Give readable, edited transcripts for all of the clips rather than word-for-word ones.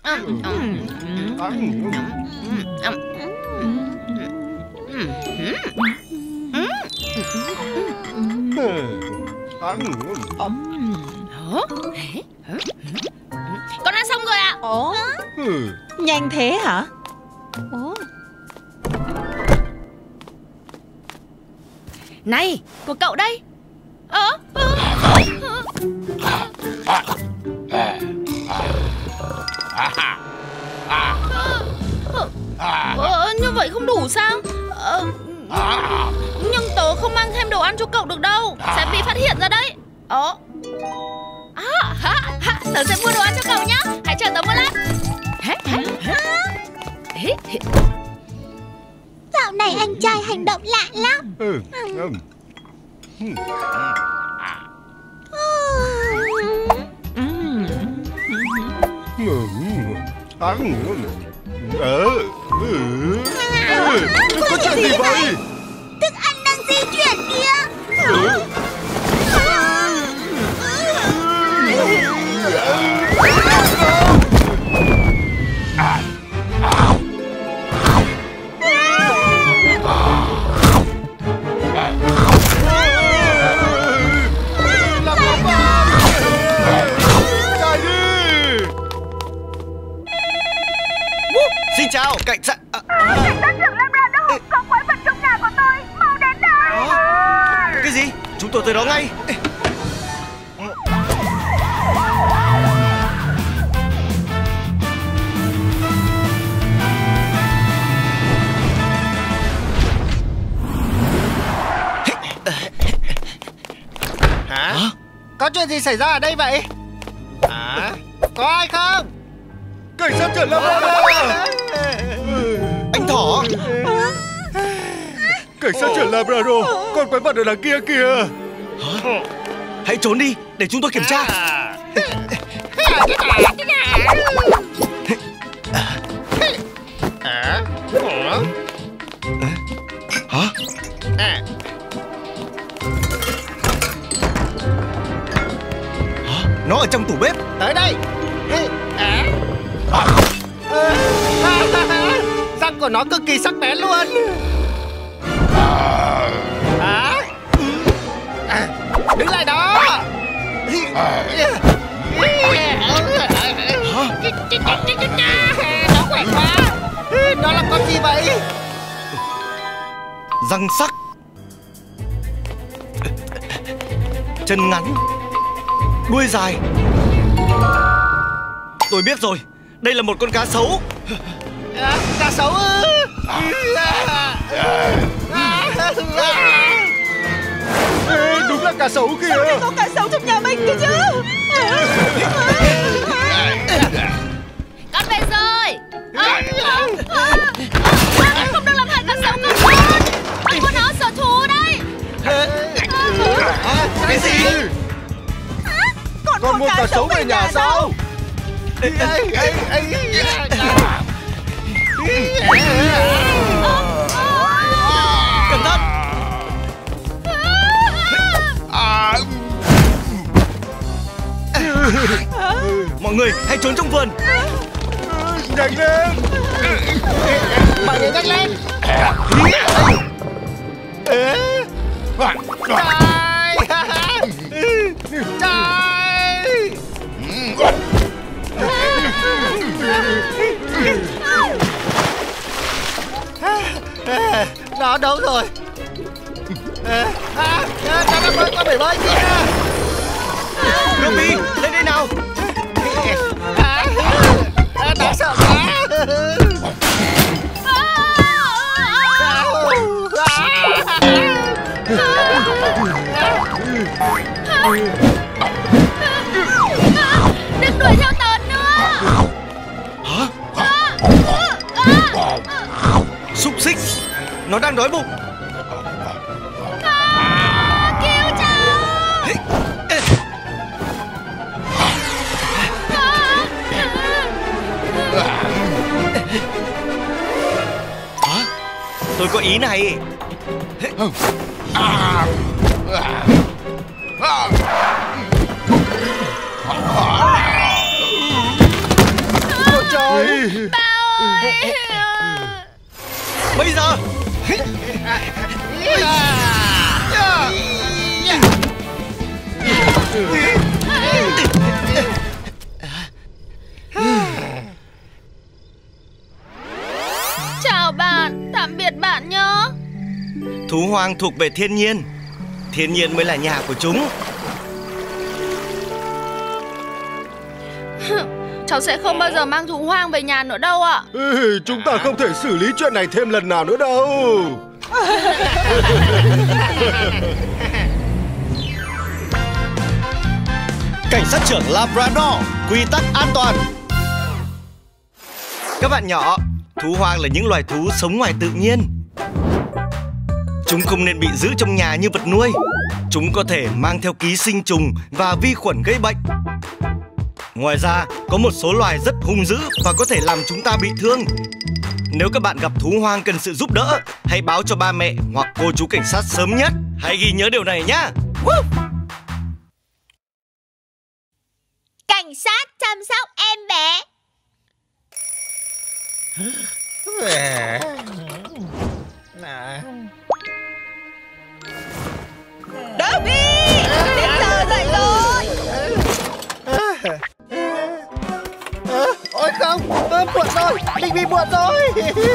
Con ăn xong rồi ạ. Ồ, nhanh thế hả? Ồ. Này, của cậu đây. Như vậy không đủ sao? Nhưng tớ không mang thêm đồ ăn cho cậu được đâu. Sẽ bị phát hiện ra đấy. Tớ sẽ mua đồ ăn cho cậu nhá. Hãy chờ tớ một lát. Dạo này anh trai hành động lạ lắm. Có chuyện gì vậy? Thức ăn đang di chuyển kìa. Xin chào, cảnh sát. Cảnh sát trưởng Labrador, có quái vật trong nhà của tôi, mau đến đây. Cái gì? Chúng tôi tới đó ngay. Hả? Có chuyện gì xảy ra ở đây vậy? Hả? Có ai không? Cảnh sát trưởng Labrador. Anh Thỏ. Cảnh sát trưởng Labrador, con quái vật ở đằng kia kìa. Hãy trốn đi để chúng tôi kiểm tra. Hả? Nó ở trong tủ bếp. Tới đây. Răng của nó cực kỳ sắc bén luôn. Đứng lại đó. Nó khỏe quá. Nó là con gì vậy? Răng sắc, chân ngắn, đuôi dài. Tôi biết rồi, đây là một con cá sấu. Cá sấu ư? Đúng là cá sấu kìa. Sao lại có cá sấu trong nhà mình cơ chứ? Con về rồi. Không được làm hại cá sấu của con. Anh của nó sở thù đây. Cái gì? Con mua cá sấu về nhà sao? Cẩn thận. Mọi người hãy trốn trong vườn. Nhanh lên. Mọi người nhanh lên. Trai. Nó đâu rồi? Nó đang bơi qua bể bơi kia. Ruby, lên đây nào. Đáng sợ quá. Đừng đuổi theo tớ nữa. Hả? Xúc xích, nó đang đói bụng. Cứu cháu. Hả? Tôi có ý này. Ôi trời Ba ơi. Bây giờ. Chào bạn, tạm biệt bạn nhé. Thú hoang thuộc về thiên nhiên. Thiên nhiên mới là nhà của chúng. Cháu sẽ không bao giờ mang thú hoang về nhà nữa đâu ạ. Chúng ta không thể xử lý chuyện này thêm lần nào nữa đâu. Cảnh sát trưởng Labrador, quy tắc an toàn. Các bạn nhỏ, thú hoang là những loài thú sống ngoài tự nhiên. Chúng không nên bị giữ trong nhà như vật nuôi. Chúng có thể mang theo ký sinh trùng và vi khuẩn gây bệnh. Ngoài ra, có một số loài rất hung dữ và có thể làm chúng ta bị thương. Nếu các bạn gặp thú hoang cần sự giúp đỡ, hãy báo cho ba mẹ hoặc cô chú cảnh sát sớm nhất. Hãy ghi nhớ điều này nhé. Cảnh sát chăm sóc em bé. Dobby, đến giờ dậy rồi. Ôi không, muộn rồi, mình bị muộn rồi.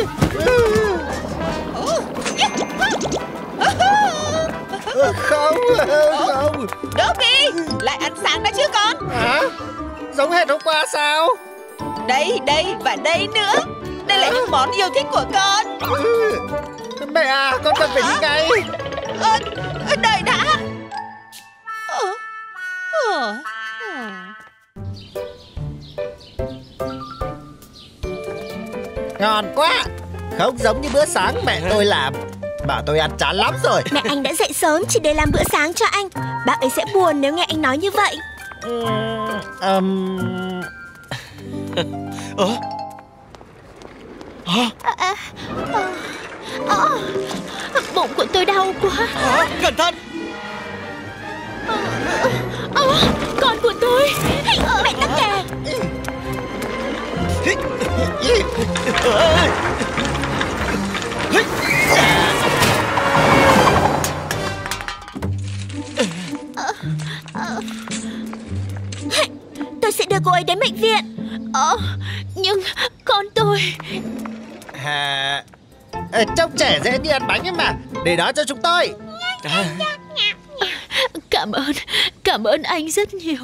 Không. Dobby, lại ăn sáng đã chứ con? Hả? Giống hệt hôm qua sao? Đây và đây nữa. Đây là những món yêu thích của con. Mẹ à, con cần phải đi ngay. Đợi đã. Ngon quá. Không giống như bữa sáng mẹ tôi làm. Bảo tôi ăn chán lắm rồi. Mẹ anh đã dậy sớm chỉ để làm bữa sáng cho anh. Bác ấy sẽ buồn nếu nghe anh nói như vậy. Bụng của tôi đau quá. Cẩn thận. Con của tôi. Mẹ tắc kè. Tôi sẽ đưa cô ấy đến bệnh viện. Nhưng con tôi... Trông trẻ dễ đi ăn bánh ấy mà. Để đó cho chúng tôi. Cảm ơn anh rất nhiều.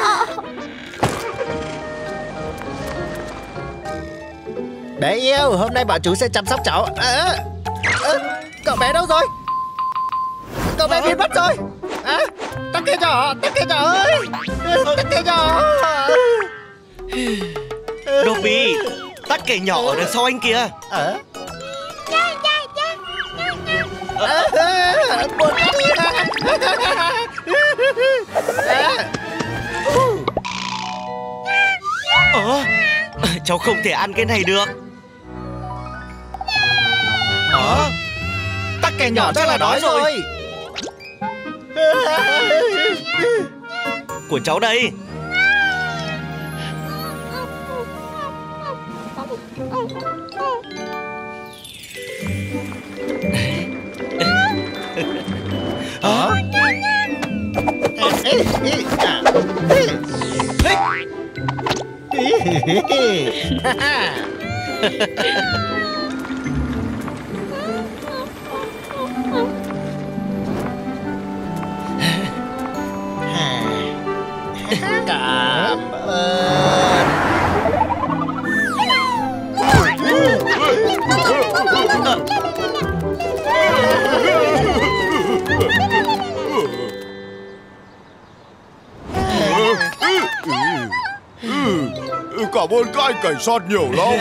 Bé yêu, hôm nay bọn chú sẽ chăm sóc cháu. Cậu bé đâu rồi? Cậu bé biến mất rồi. Tắc kè nhỏ ơi. Tắc kè nhỏ. Dobby, tắc kè nhỏ ở đằng sau anh kìa. Buồn cháu không thể ăn cái này được. tắc kè nhỏ chắc là đói rồi. Của cháu đây. Cảm ơn. Cảm ơn các anh cảnh sát nhiều lắm.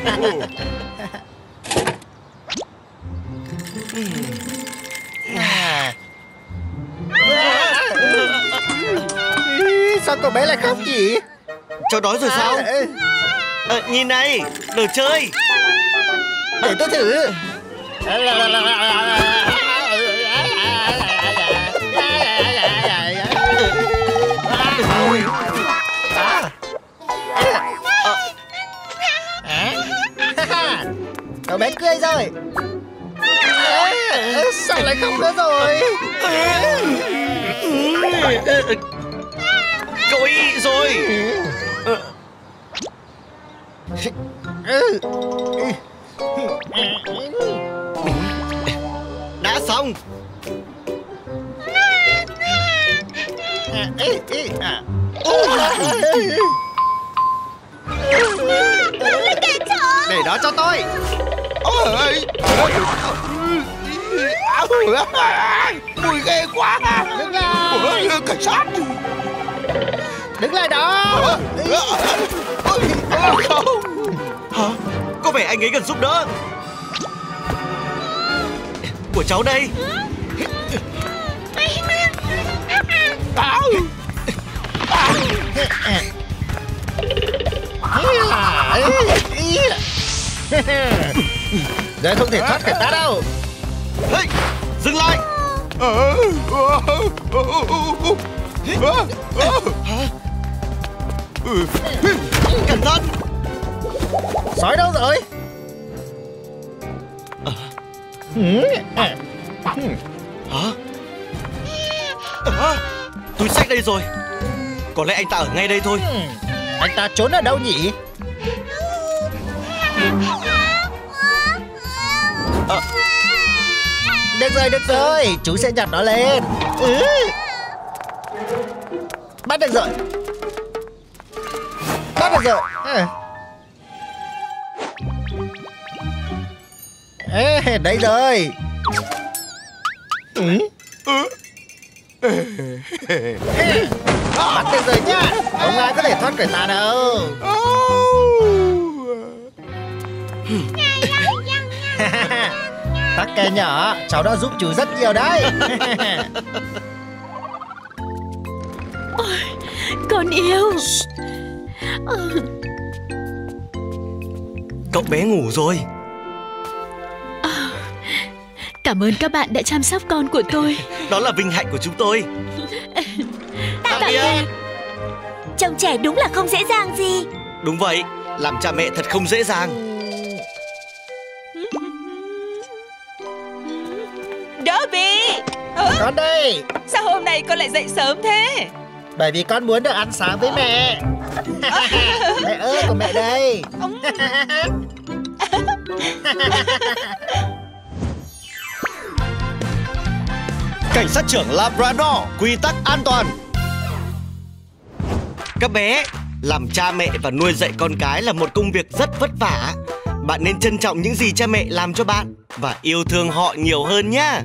Sao cậu bé lại khóc nhỉ? Cháu đói rồi sao? Nhìn này, đồ chơi. Để tôi thử. Cậu bé cười rồi. Sao lại khóc nữa rồi? Cậu ấy rồi. Đã xong. Để đó cho tôi. Mùi ghê quá. Đứng lại. Cảnh sát. Đứng lại đó. Hả? Có vẻ anh ấy cần giúp đỡ. Của cháu đây. Giờ không thể thoát khỏi ta đâu. Hey, dừng lại. Cẩn thận. Sói đâu rồi? Hả? Túi xách đây rồi. Có lẽ anh ta ở ngay đây thôi. Anh ta trốn ở đâu nhỉ? Được rồi, chú sẽ nhặt nó lên. Bắt được rồi. Đây rồi. Bắt được rồi nhá. Không ai có thể thoát khỏi ta đâu. Tắc kè nhỏ, cháu đã giúp chú rất nhiều đấy. Con yêu. Cậu bé ngủ rồi. Cảm ơn các bạn đã chăm sóc con của tôi. Đó là vinh hạnh của chúng tôi. Tạm biệt. Trông trẻ đúng là không dễ dàng gì. Đúng vậy, làm cha mẹ thật không dễ dàng. Dobby. Con đây. Sao hôm nay con lại dậy sớm thế? Bởi vì con muốn được ăn sáng với mẹ. Mẹ ơi, của mẹ đây. Cảnh sát trưởng Labrador, quy tắc an toàn. Các bé, làm cha mẹ và nuôi dạy con cái là một công việc rất vất vả. Bạn nên trân trọng những gì cha mẹ làm cho bạn và yêu thương họ nhiều hơn nhé.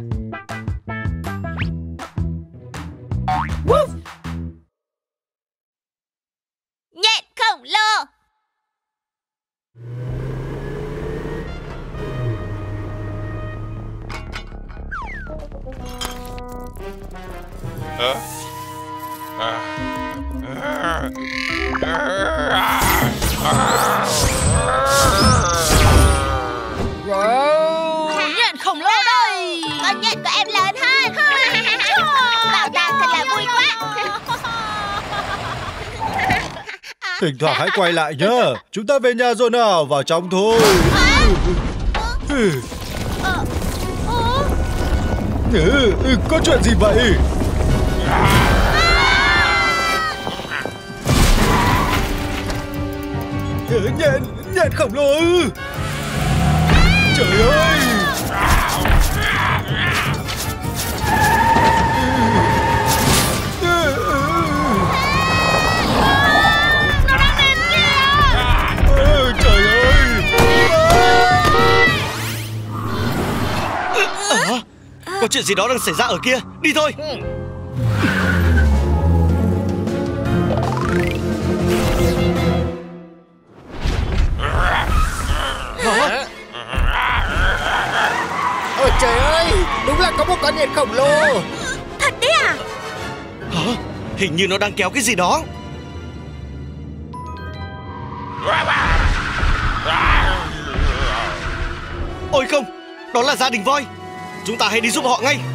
Nhện khổng lồ. Nhện khổng lồ đây. Con nhện của em lớn hơn. Bảo tàng thật là vui quá. Thỉnh thoảng hãy quay lại nhá. Chúng ta về nhà rồi nào. Vào trong thôi. Có chuyện gì vậy? Nhện khổng lồ. Trời ơi. Nó đang đến kìa. Trời ơi. Có chuyện gì đó đang xảy ra ở kia. Đi thôi. Ôi trời ơi, đúng là có một con nhện khổng lồ. Thật đấy à? Hả? Hình như nó đang kéo cái gì đó. Ôi không, đó là gia đình voi. Chúng ta hãy đi giúp họ ngay.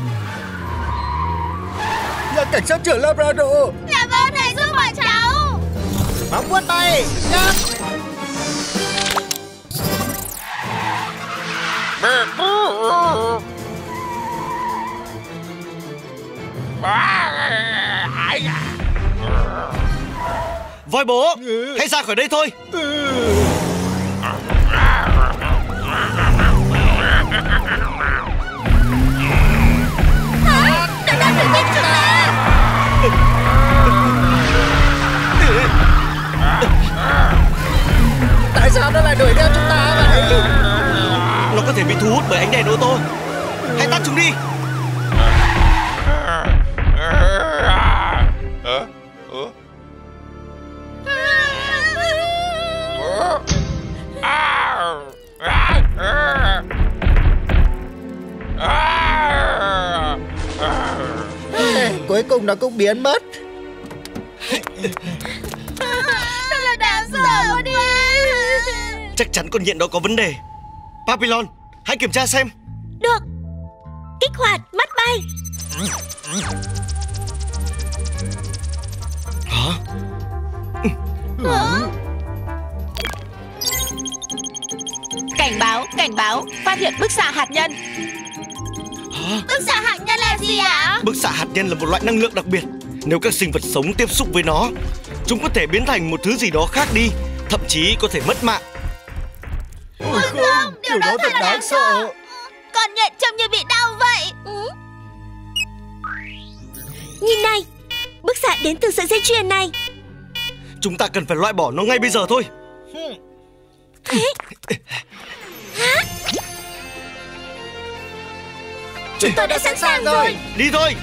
Là cảnh sát trưởng Labrador. Làm ơn hãy giúp bọn cháu. Bóng vuốt bay. Nhắc. Voi bố, hãy ra khỏi đây thôi. Nó đang đuổi theo chúng ta. Tại sao nó lại đuổi theo chúng ta vậy? Nó có thể bị thu hút bởi ánh đèn ô tô. Hãy tắt chúng đi. Cuối cùng nó cũng biến mất. Thật là đáng sợ quá đi. Chắc chắn con nhện đó có vấn đề. Papillon, hãy kiểm tra xem. Được. Kích hoạt mắt bay. Hả? Cảnh báo, phát hiện bức xạ hạt nhân. Bức xạ hạt nhân là gì ạ? Bức xạ hạt nhân là một loại năng lượng đặc biệt. Nếu các sinh vật sống tiếp xúc với nó, chúng có thể biến thành một thứ gì đó khác đi, thậm chí có thể mất mạng. Ôi không, điều đó thật là đáng sợ. Con nhện trông như bị đau vậy. Nhìn này, bức xạ đến từ sợi dây chuyền này. Chúng ta cần phải loại bỏ nó ngay bây giờ thôi. Chúng tôi đã sẵn sàng rồi. Đi thôi.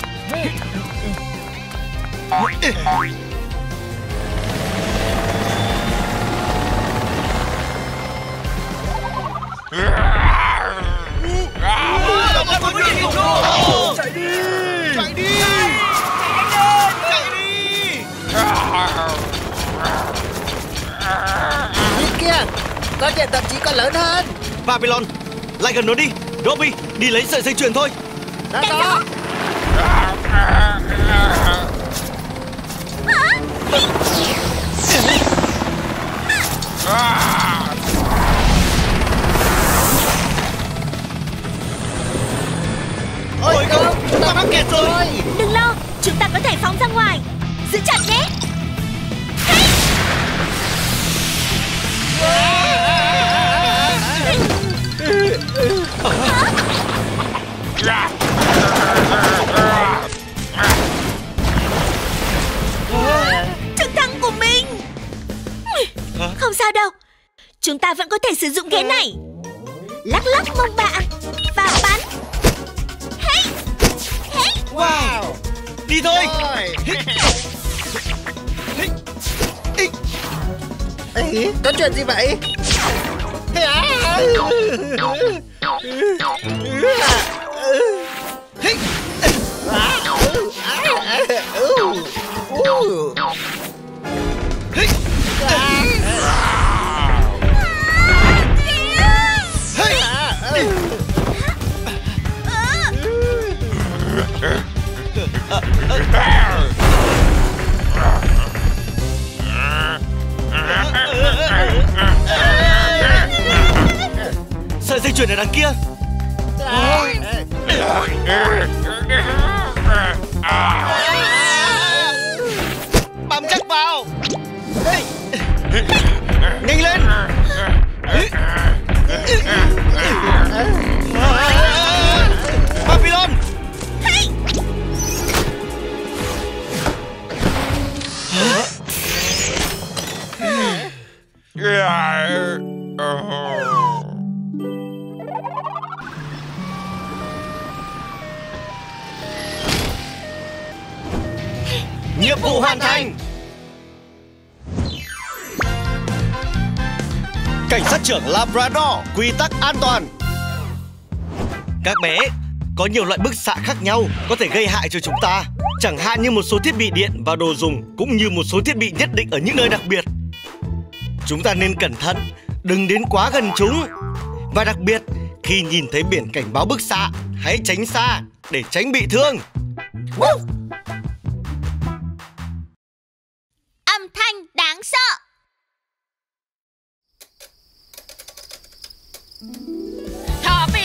Chạy đi! Chạy đi! Chạy đi! Nhìn kia, con nhện thậm chí còn lớn hơn. Papillon, lại gần nó đi. Robby, đi lấy sợi dây chuyền thôi. Đó. Ôi không, chúng ta mắc kẹt rồi. Đừng lo, chúng ta có thể phóng ra ngoài. Giữ chặt nhé. Trực thăng của mình. Không sao đâu. Chúng ta vẫn có thể sử dụng ghế này. Lắc lắc mông bạn và bắn. Hey! Hey! Wow. Đi thôi. Ê, có chuyện gì vậy? Sợi dây chuyền ở đằng kia. Bám chắc vào. Nhanh lên. Papillon. Nhiệm vụ hoàn thành. Cảnh sát trưởng Labrador, quy tắc an toàn. Các bé, có nhiều loại bức xạ khác nhau có thể gây hại cho chúng ta. Chẳng hạn như một số thiết bị điện và đồ dùng, cũng như một số thiết bị nhất định ở những nơi đặc biệt. Chúng ta nên cẩn thận, đừng đến quá gần chúng. Và đặc biệt, khi nhìn thấy biển cảnh báo bức xạ, hãy tránh xa để tránh bị thương. Âm thanh đáng sợ. Thỏ Phi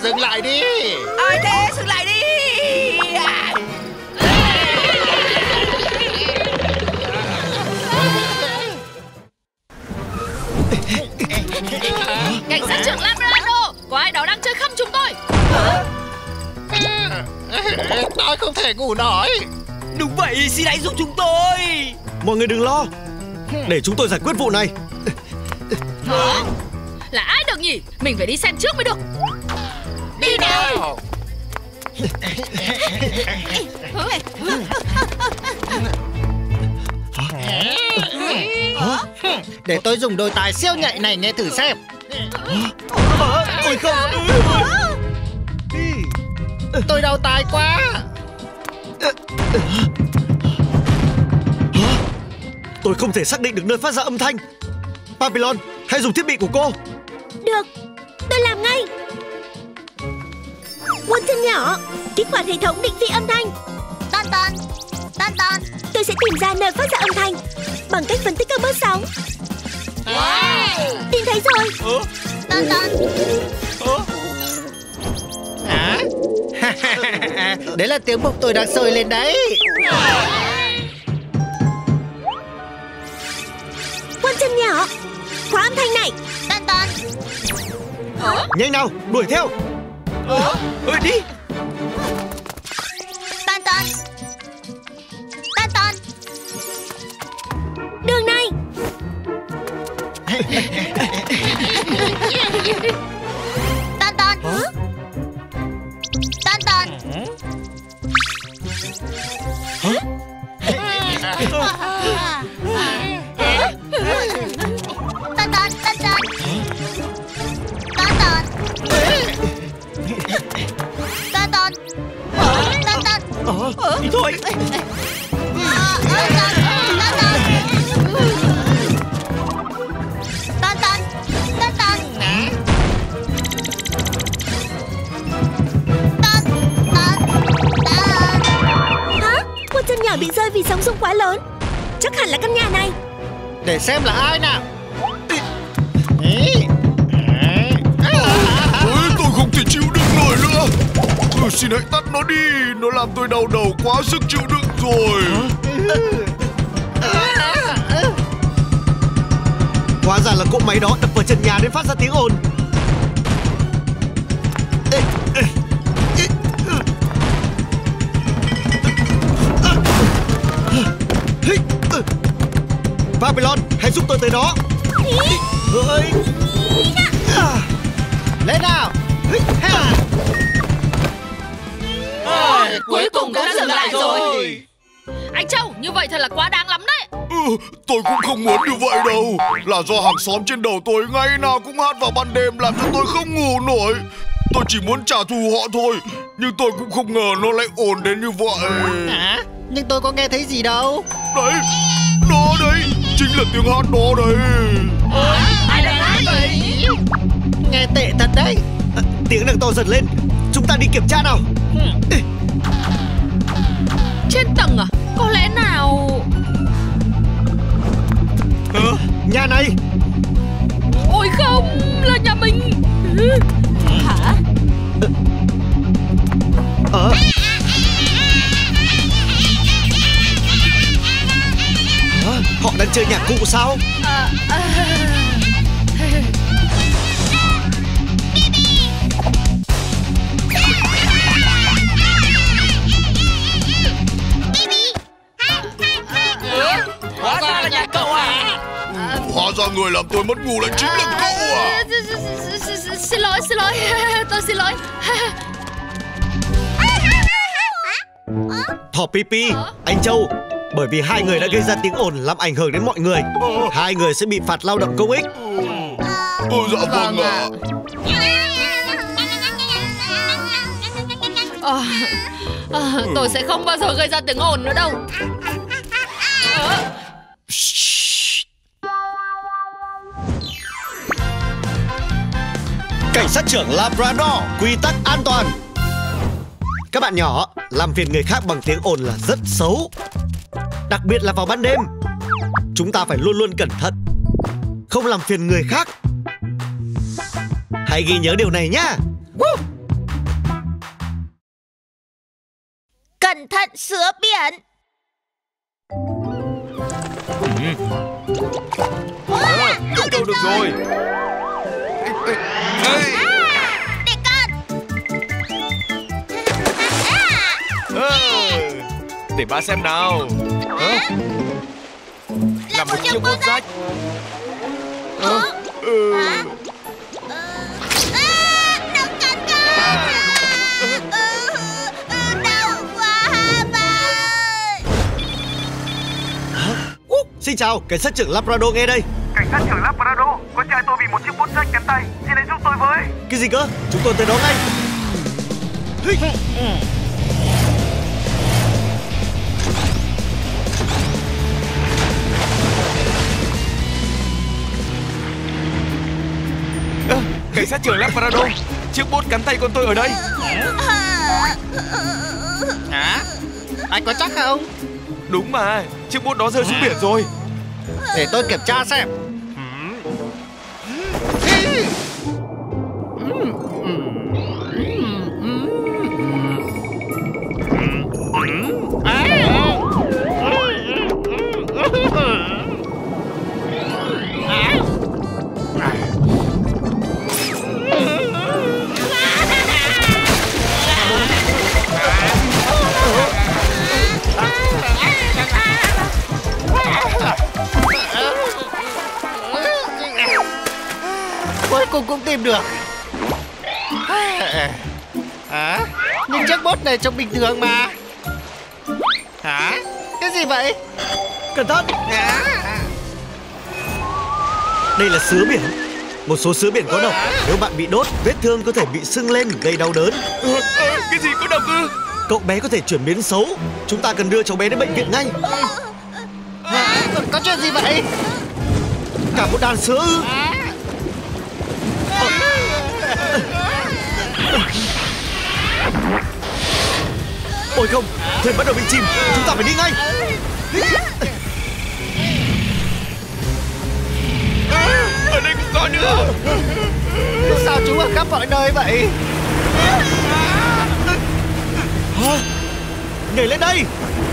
Dừng lại đi. Ai thế? Dừng lại đi. Cảnh sát trưởng Labrador, có ai đó đang chơi khăm chúng tôi. Tôi không thể ngủ nổi. Đúng vậy, xin hãy giúp chúng tôi. Mọi người đừng lo, để chúng tôi giải quyết vụ này. Hả? Là ai được nhỉ? Mình phải đi xem trước mới được. Đi nào. Để tôi dùng đôi tai siêu nhạy này nghe thử xem. Ôi không. Tôi đau tai quá. Tôi không thể xác định được nơi phát ra âm thanh. Papillon, hãy dùng thiết bị của cô. Được, tôi làm ngay. Walton nhỏ, kích hoạt hệ thống định vị âm thanh. Ton Ton, Ton Ton. Tôi sẽ tìm ra nơi phát ra âm thanh bằng cách phân tích các bước sóng. Wow. Tìm thấy rồi. Ton Ton. Hả? Đấy là tiếng bụng tôi đang sôi lên đấy. Walton nhỏ, khóa âm thanh này. Ton Ton. Nhanh nào, đuổi theo. Đi. Ton Ton. Ton Ton. Đường này. Ton Ton. Ton Ton. Ton Ton, Ton Ton. Ton Ton. Ton Ton. Ton Ton. Đi thôi. Ton Ton. Ton Ton. Ton Ton. Ton Ton. Hả? Walton nhỏ bị rơi vì sóng xung quá lớn. Chắc hẳn là căn nhà này. Để xem là ai nào. Tôi không thể chịu đựng nổi nữa. Xin hãy tắt nó đi. Nó làm tôi đau đầu quá sức chịu đựng rồi. Hóa ra là cỗ máy đó đập vào trần nhà nên phát ra tiếng ồn. Papillon, hãy giúp tôi tới đó. Lên nào. Cuối cùng cũng dừng lại rồi. Anh Châu, như vậy thật là quá đáng lắm đấy. Tôi cũng không muốn như vậy đâu. Là do hàng xóm trên đầu tôi ngày nào cũng hát vào ban đêm làm cho tôi không ngủ nổi. Tôi chỉ muốn trả thù họ thôi. Nhưng tôi cũng không ngờ nó lại ồn đến như vậy. Hả? Nhưng tôi có nghe thấy gì đâu. Đấy, đó đấy, chính là tiếng hát đó đấy. Ai đang hát vậy? Nghe tệ thật đấy. Tiếng đang to dần lên. Chúng ta đi kiểm tra nào. Trên tầng à? Có lẽ nào... Nhà này. Ôi không, là nhà mình. Hả? Họ đang chơi nhạc cụ sao? Hóa ra là nhà cậu à? Hóa ra người làm tôi mất ngủ lại chính là cậu à? Xin lỗi, tôi xin lỗi. Thỏ Pipi, anh Châu, bởi vì hai người đã gây ra tiếng ồn làm ảnh hưởng đến mọi người, hai người sẽ bị phạt lao động công ích. Dạ vâng ạ. Tôi sẽ không bao giờ gây ra tiếng ồn nữa đâu. Cảnh sát trưởng Labrador, quy tắc an toàn. Các bạn nhỏ, làm phiền người khác bằng tiếng ồn là rất xấu, đặc biệt là vào ban đêm. Chúng ta phải luôn luôn cẩn thận, không làm phiền người khác. Hãy ghi nhớ điều này nhá. thận sứa biển. Cứu đâu được rồi. Để con. Để ba xem nào. Là một chiếc bút rách. Nó cắn con. Đau quá ba. Xin chào, cảnh sát trưởng Labrador nghe đây. Cảnh sát trưởng Labrador, con trai tôi bị một chiếc bút rách cánh tay, xin hãy giúp tôi với. Cái gì cơ? Chúng tôi tới đó ngay. Cảnh sát trưởng Labrador, chiếc bút cắn tay con tôi ở đây. Hả? Anh có chắc không? Đúng mà, chiếc bút đó rơi xuống biển rồi. Để tôi kiểm tra xem. Cuối cùng cũng tìm được. Nhưng chiếc bút này trông bình thường mà. Hả? Cái gì vậy? Cẩn thận. Đây là sứa biển. Một số sứa biển có độc. Nếu bạn bị đốt, vết thương có thể bị sưng lên gây đau đớn. Cái gì có độc ư? Cậu bé có thể chuyển biến xấu. Chúng ta cần đưa cháu bé đến bệnh viện ngay. Có chuyện gì vậy? Cả một đàn sứa ư? Ôi không, thuyền bắt đầu bị chìm. Chúng ta phải đi ngay. Ở đây cũng có nữa. Sao chúng ở khắp mọi nơi vậy? Nhảy lên đây.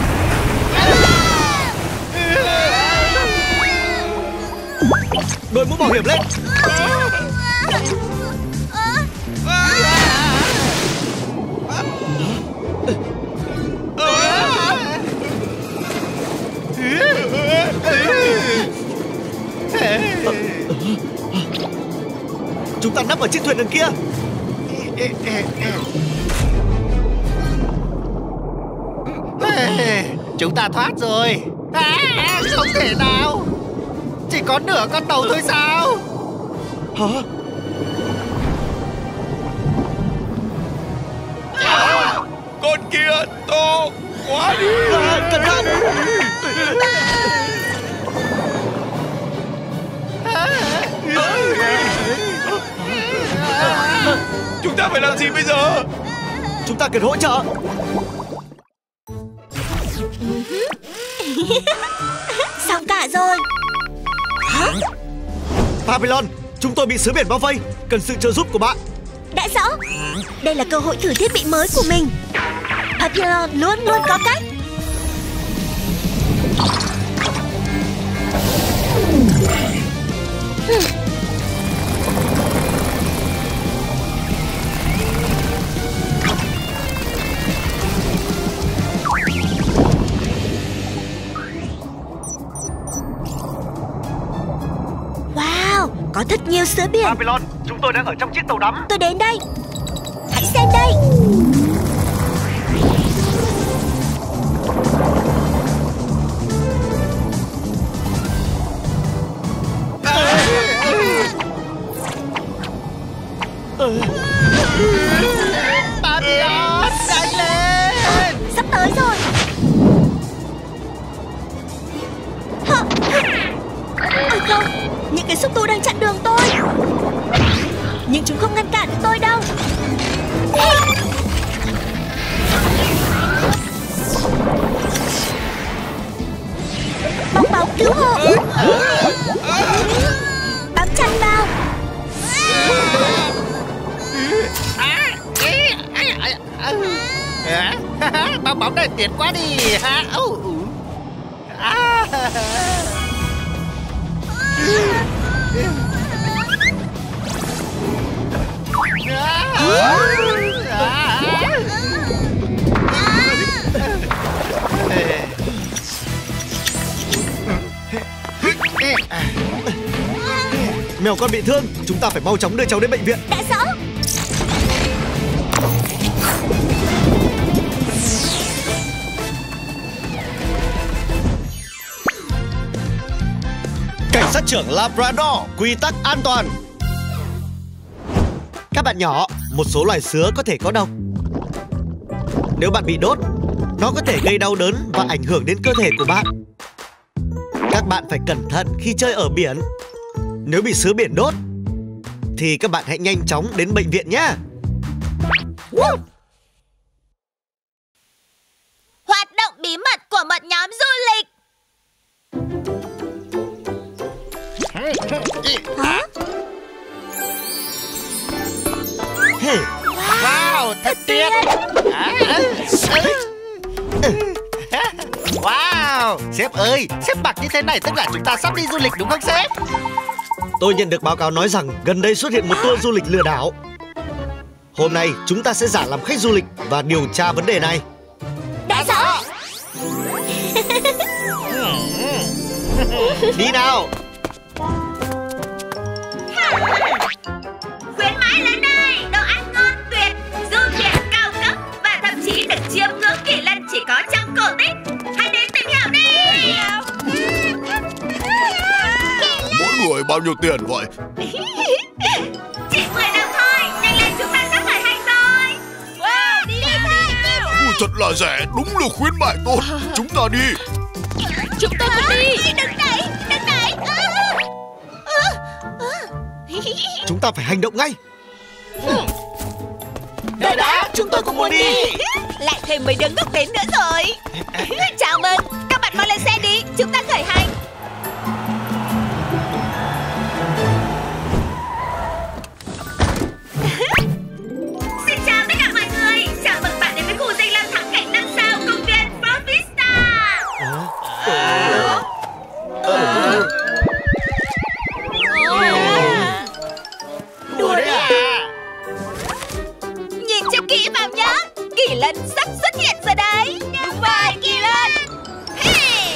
Đội mũ bảo hiểm lên. Chúng ta nấp ở chiếc thuyền đằng kia. Chúng ta thoát rồi. Không thể nào. Chỉ có nửa con tàu thôi sao? Hả? Con kia to quá đi. Cẩn thận. Chúng ta phải làm gì bây giờ? Chúng ta cần hỗ trợ. Xong cả rồi. Hả? Papillon, chúng tôi bị sứa biển bao vây. Cần sự trợ giúp của bạn. Đã rõ. Đây là cơ hội thử thiết bị mới của mình. Papillon luôn luôn có cách. Wow, có thật nhiều sứa biển. Papillon, chúng tôi đang ở trong chiếc tàu đắm. Tôi đến đây. Hãy xem đây. Papillon, nhanh lên. Sắp tới rồi. Ôi không, những cái xúc tu đang chặn đường tôi. Nhưng chúng không ngăn cản được tôi đâu. Bong bóng cứu hộ. Bám chặt vào. Bong bóng này tiền quá đi ha. Mèo con bị thương, chúng ta phải mau chóng đưa cháu đến bệnh viện. Đã rõ. Cảnh sát trưởng Labrador, quy tắc an toàn. Các bạn nhỏ, một số loài sứa có thể có độc. Nếu bạn bị đốt, nó có thể gây đau đớn và ảnh hưởng đến cơ thể của bạn. Các bạn phải cẩn thận khi chơi ở biển. Nếu bị sứa biển đốt thì các bạn hãy nhanh chóng đến bệnh viện nhé. Hoạt động bí mật của một nhóm du lịch. Hả? Wow, thật tuyệt. Wow, sếp ơi, sếp mặc như thế này tức là chúng ta sắp đi du lịch đúng không sếp? Tôi nhận được báo cáo nói rằng gần đây xuất hiện một tour du lịch lừa đảo. Hôm nay chúng ta sẽ giả làm khách du lịch và điều tra vấn đề này. Đã rõ. Đi nào. Khuyến mãi đến đây, đồ ăn ngon tuyệt, du thuyền cao cấp và thậm chí được chiêm ngưỡng kỳ lân chỉ có trong cổ tích. Hãy đến tìm hiểu đi. Mỗi người bao nhiêu tiền vậy? Chỉ 10 đồng thôi, nhanh lên chúng ta sắp khởi hành rồi. Wow, đi thôi. Ui, thật là rẻ, đúng là khuyến mại tốt. Chúng ta đi. Chúng ta cùng đi. Đừng đẩy, đừng đẩy. Chúng ta phải hành động ngay. Đợi đã, chúng tôi cũng muốn đi. Lại thêm mấy đứa ngốc đến nữa rồi. Chào mừng, các bạn mau lên xe đi, chúng ta khởi hành. Xin chào tất cả mọi người, chào mừng bạn đến với khu danh lam thắng cảnh 5 sao công viên Fort Vista. Đùa đấy à? Nhìn cho kỹ vào nhá, Kỳ Lân sắp xuất hiện rồi đấy. Đúng vậy, Kỳ Lân. Hey.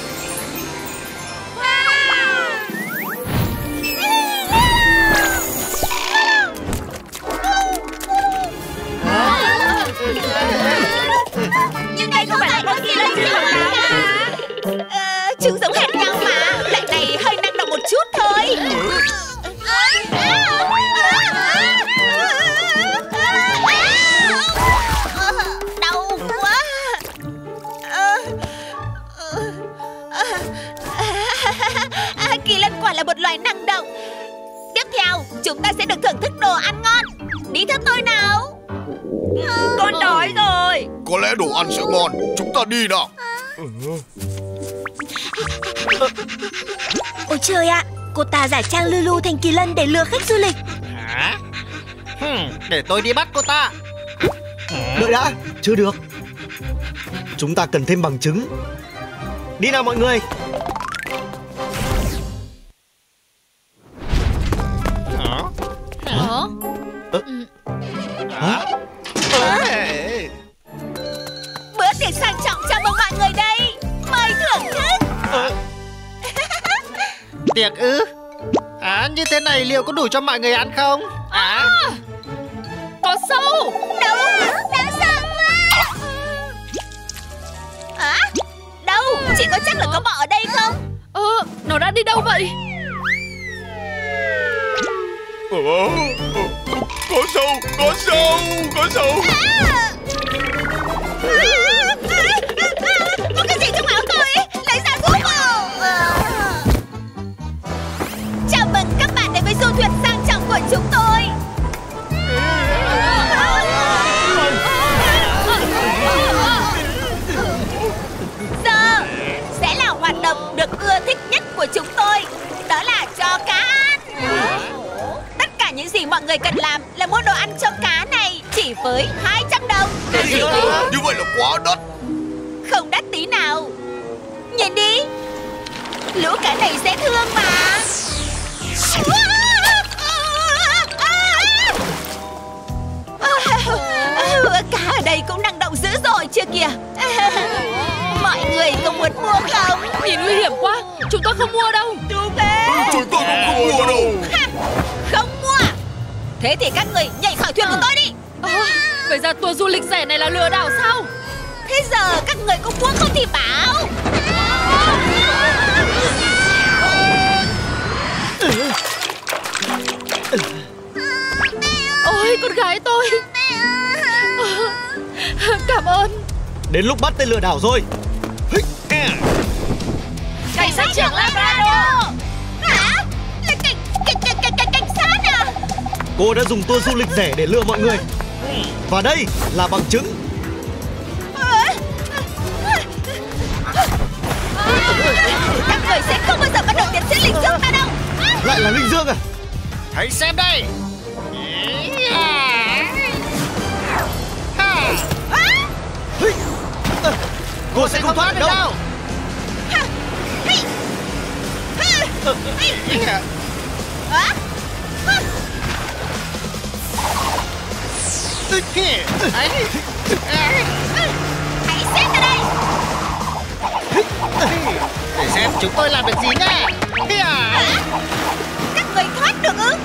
Nhưng đây không phải là con Kỳ Lân chứ hả? Chúng giống hệt nhau mà, loại này hơi năng động một chút thôi. Đau quá. Kỳ Lân quả là một loài năng động. Tiếp theo, chúng ta sẽ được thưởng thức đồ ăn ngon. Đi theo tôi nào. Con đói rồi. Có lẽ đồ ăn sẽ ngon. Chúng ta đi nào. Ôi trời ạ, cô ta giả trang Lulu thành Kỳ Lân để lừa khách du lịch. Hả? Để tôi đi bắt cô ta. Đợi đã, chưa được. Chúng ta cần thêm bằng chứng. Đi nào mọi người. Bữa tiệc sang trọng chào mừng mọi người đây. Mời thưởng thức. Tiệc ư? Như thế này liệu có đủ cho mọi người ăn không? Có sâu. Đâu? Đáng sợ quá. Đâu? Chị có chắc là có bọ ở đây không? Nó đã đi đâu vậy? Có sâu, có sâu, có sâu. Có cái gì trong áo tôi ấy? Lấy ra giúp vào. Chào mừng các bạn đến với du thuyền sang trọng của chúng tôi. Giờ sẽ là hoạt động được ưa thích nhất của chúng tôi. Đó là cho cá ăn. Tất cả những gì mọi người cần làm là mua đồ ăn cho cá này chỉ với 200 đồng. Như vậy là quá đắt. Lũ cá này dễ thương mà. Cá ở đây cũng năng động dữ dội chưa kìa. Mọi người có muốn mua không? Nhìn nguy hiểm quá, chúng tôi không mua đâu. Đúng thế. Chúng tôi cũng không mua đâu. Không mua. Thế thì các người nhảy khỏi thuyền của tôi đi. Vậy ra tour du lịch rẻ này là lừa đảo sao? Thế giờ các người có muốn không thì bảo. Ôi con gái tôi. Cảm ơn. Đến lúc bắt tên lừa đảo rồi. Cảnh sát trưởng Labrador. Hả? Là cảnh sát à? Cô đã dùng tour du lịch rẻ để lừa mọi người. Và đây là bằng chứng. Các người sẽ không bao giờ bắt được tiến sĩ Linh Dương ta đâu. Lại là Linh Dương à? Hãy xem đây. Cô sẽ không thoát được đâu. Hãy xem ra đây. Để xem chúng tôi làm được gì nha. Các người thoát được ư?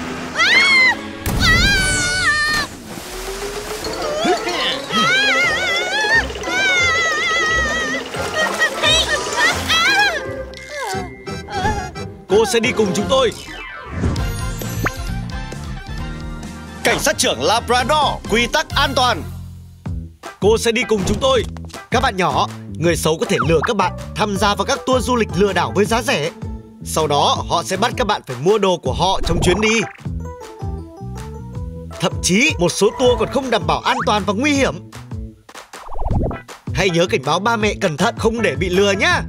Cô sẽ đi cùng chúng tôi. Cảnh sát trưởng Labrador, quy tắc an toàn. Cô sẽ đi cùng chúng tôi. Các bạn nhỏ, người xấu có thể lừa các bạn tham gia vào các tour du lịch lừa đảo với giá rẻ. Sau đó họ sẽ bắt các bạn phải mua đồ của họ trong chuyến đi. Thậm chí một số tour còn không đảm bảo an toàn và nguy hiểm. Hãy nhớ cảnh báo ba mẹ cẩn thận không để bị lừa nhé.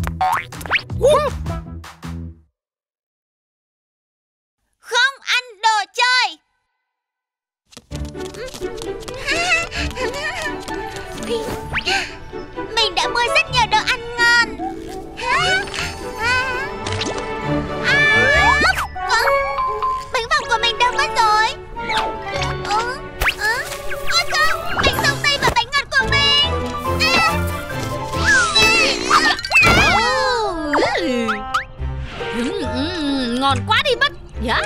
Không ăn đồ chơi. Mình đã mua rất nhiều đồ ăn ngon. Bánh vòng của mình đâu mất rồi? Ôi không, bánh dâu tây và bánh ngọt của mình. Ngon quá đi mất. Dạ.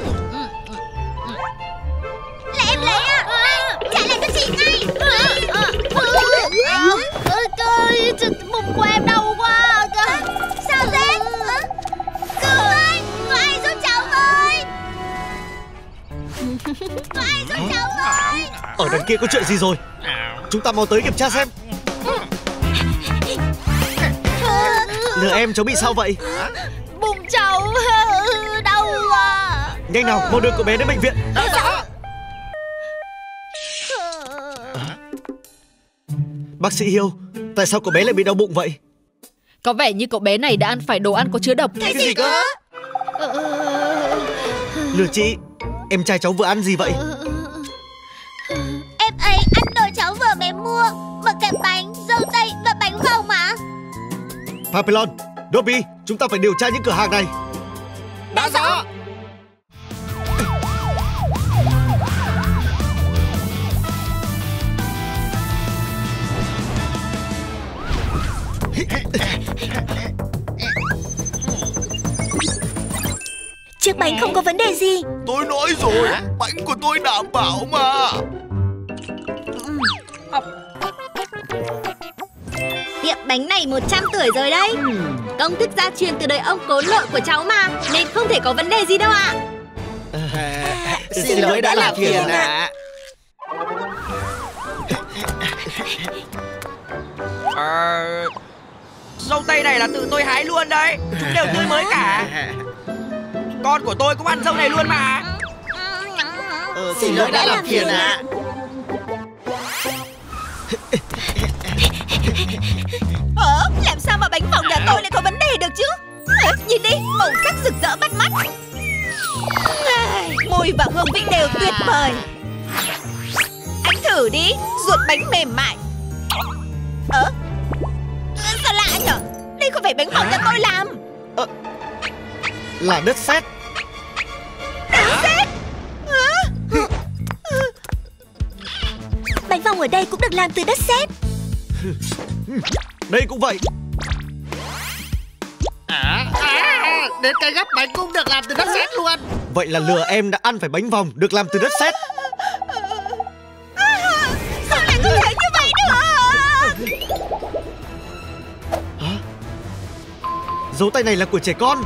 Là em lấy ạ. Trả lại cho chị ngay. Bụng của em đau quá. Sao thế? Cứu ơi, có ai giúp cháu với? Có ai giúp cháu với? Ở đằng kia có chuyện gì rồi? Chúng ta mau tới kiểm tra xem. Lừa em, cháu bị sao vậy? Bụng cháu đau quá. Nhanh nào, mau đưa cậu bé đến bệnh viện. Bác sĩ Hiêu, tại sao cậu bé lại bị đau bụng vậy? Có vẻ như cậu bé này đã ăn phải đồ ăn có chứa độc. Cái gì cơ? Lừa chị, em trai cháu vừa ăn gì vậy? Em ấy ăn đồ cháu vừa mới mua, một cái bánh, dâu tây và bánh phồng mà. Papillon, Dobby, chúng ta phải điều tra những cửa hàng này. Đã rõ. Chiếc bánh không có vấn đề gì. Tôi nói rồi, bánh của tôi đảm bảo mà. Tiệm bánh này 100 tuổi rồi đấy. Công thức gia truyền từ đời ông cố nội của cháu mà, nên không thể có vấn đề gì đâu ạ. Xin lỗi đã làm phiền ạ. Dâu tây này là tự tôi hái luôn đấy. Chúng đều tươi mới cả. Con của tôi cũng ăn dâu này luôn mà. Xin lỗi đã làm phiền ạ. Làm sao mà bánh phồng nhà tôi lại có vấn đề được chứ? Nhìn đi, màu sắc rực rỡ bắt mắt. Mùi và hương vị đều tuyệt vời. Anh thử đi, ruột bánh mềm mại. Sao lạ nhở? Đây không phải bánh phồng nhà tôi làm. Là đất sét. Bánh vòng ở đây cũng được làm từ đất sét. Đây cũng vậy. Đến cây gấp bánh cũng được làm từ đất sét luôn. Vậy là lừa em đã ăn phải bánh vòng được làm từ đất sét. Sao lại có thể như vậy được? Hả? Dấu tay này là của trẻ con.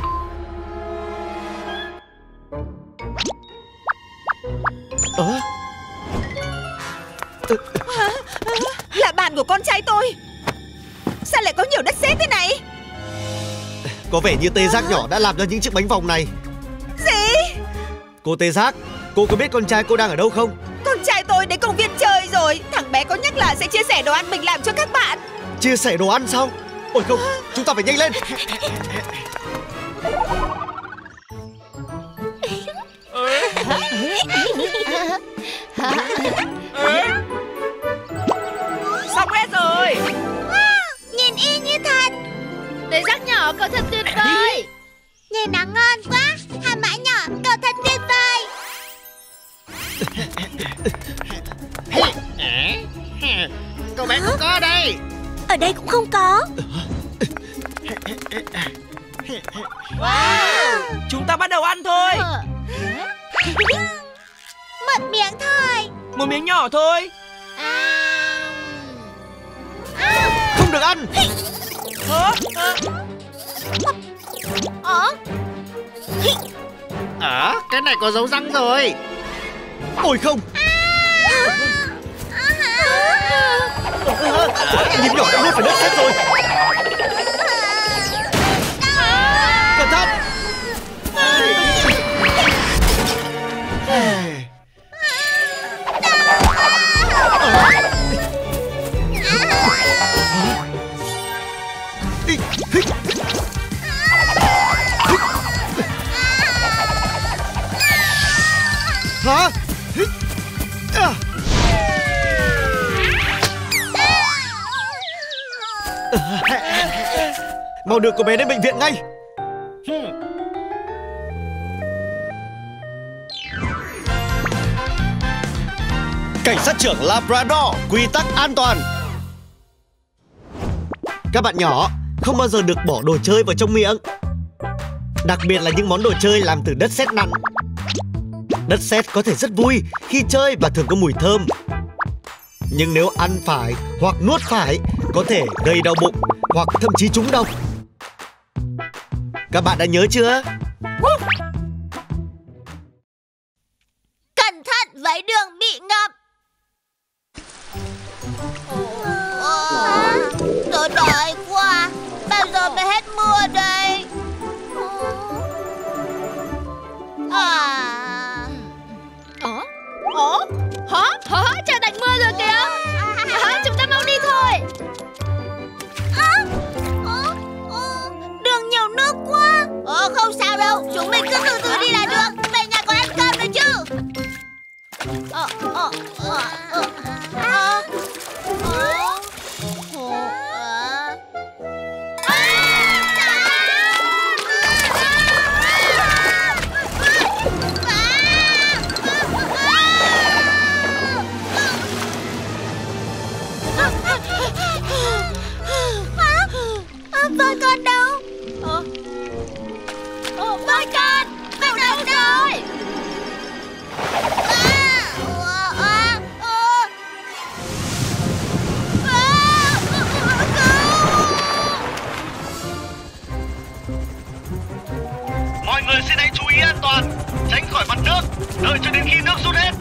Là bạn của con trai tôi. Sao lại có nhiều đất sét thế này? Có vẻ như Tê Giác nhỏ đã làm ra những chiếc bánh vòng này. Gì? Cô Tê Giác, cô có biết con trai cô đang ở đâu không? Con trai tôi đến công viên chơi rồi. Thằng bé có nhắc là sẽ chia sẻ đồ ăn mình làm cho các bạn. Chia sẻ đồ ăn sao? Ôi không, chúng ta phải nhanh lên. Xong hết rồi. Nhìn y như thật. Tê Giác nhỏ, cậu thật tuyệt vời. Nhìn nó ngon quá. Hà Mã nhỏ, cậu thật tuyệt vời. Cậu bé cũng có ở đây. Ở đây cũng không có. Chúng ta bắt đầu ăn thôi. Một miếng thôi. Một miếng nhỏ thôi. Không được ăn. Cái này có dấu răng rồi. Ôi không. Nhìn nhỏ đã nuốt phải đất sét rồi. Cẩn thận. Hả? Mau đưa cô bé đến bệnh viện ngay. Cảnh sát trưởng Labrador, quy tắc an toàn. Các bạn nhỏ không bao giờ được bỏ đồ chơi vào trong miệng. Đặc biệt là những món đồ chơi làm từ đất sét nặng. Đất sét có thể rất vui khi chơi và thường có mùi thơm. Nhưng nếu ăn phải hoặc nuốt phải có thể gây đau bụng hoặc thậm chí trúng độc. Các bạn đã nhớ chưa? Cẩn thận với đường bị ngập. Tôi đói quá. Bao giờ mới hết mưa đây? Trời tạnh mưa rồi kìa. Chúng ta mau đi thôi. Đường nhiều nước quá. Không sao đâu. Chúng mình cứ từ từ đi là được. Về nhà còn ăn cơm nữa chứ. Voi con đâu? Voi con vào đâu rồi? Mọi người xin hãy chú ý an toàn, tránh khỏi mặt nước, đợi cho đến khi nước rút hết.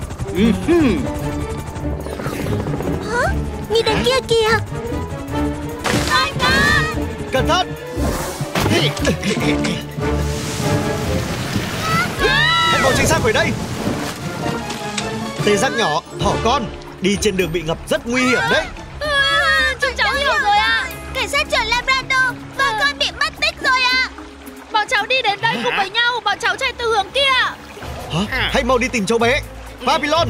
Nhìn đằng kia kìa. Voi con. Cẩn thận. Hãy mau tránh xa khỏi đây. Tê Giác nhỏ, thỏ con, đi trên đường bị ngập rất nguy hiểm đấy. Chúng cháu hiểu rồi ạ. Cảnh sát trưởng Labrador, voi con bị mất tích rồi ạ. Bọn cháu đi đến đây cùng với nhau. Bọn cháu chạy từ hướng kia. Hả? Hãy mau đi tìm cháu bé. Babylon,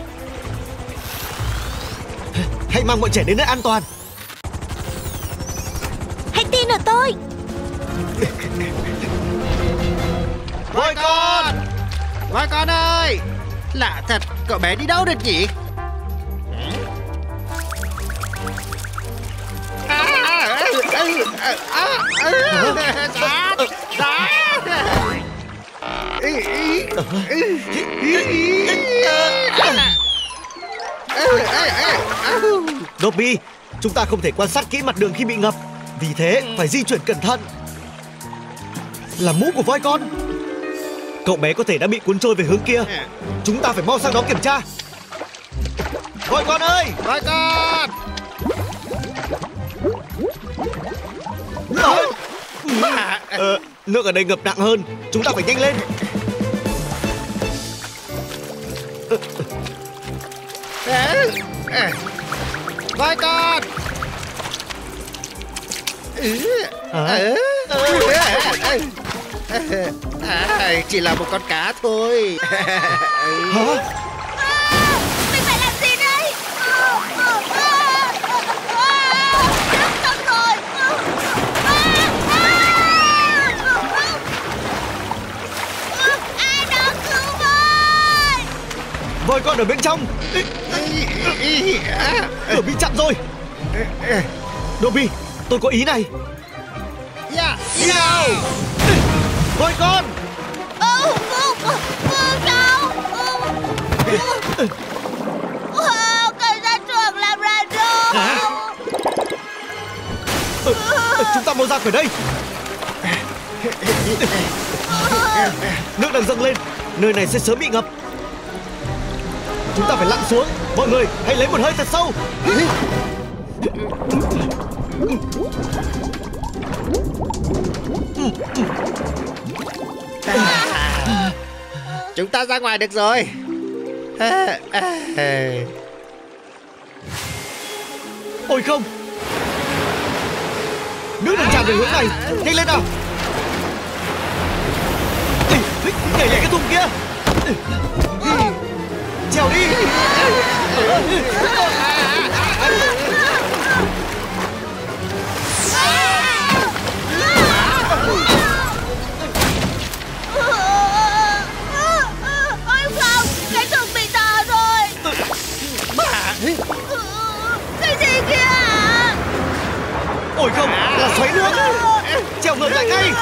hãy mang bọn trẻ đến nơi an toàn. Hãy tin ở tôi. Voi con ơi! Lạ thật, cậu bé đi đâu được nhỉ? Dobby, chúng ta không thể quan sát kỹ mặt đường khi bị ngập, vì thế phải di chuyển cẩn thận. Là mũ của voi con. Cậu bé có thể đã bị cuốn trôi về hướng kia. Chúng ta phải mau sang đó kiểm tra. Voi con ơi! Voi con! Nước ở đây ngập nặng hơn. Chúng ta phải nhanh lên. Voi con! Chỉ là một con cá thôi. Hả? Mình phải làm gì đây? Nước sông rồi. Ai đó cứu với! Voi con ở bên trong. Cửa bị chặn rồi. Dobby, tôi có ý này. Voi con! Cảnh sát trưởng Labrador. Chúng ta mau ra khỏi đây. Nước đang dâng lên, nơi này sẽ sớm bị ngập. Chúng ta phải lặn xuống. Mọi người hãy lấy một hơi thật sâu. Chúng ta ra ngoài được rồi. Ôi không, nước đang tràn về hướng này. Nhanh lên nào. Nhảy lại cái thùng kia. Trèo đi. Ôi không, cái thùng bị tò rồi. Cái gì kìa? Ôi không, là xoáy nước. Trèo ngược lại ngay.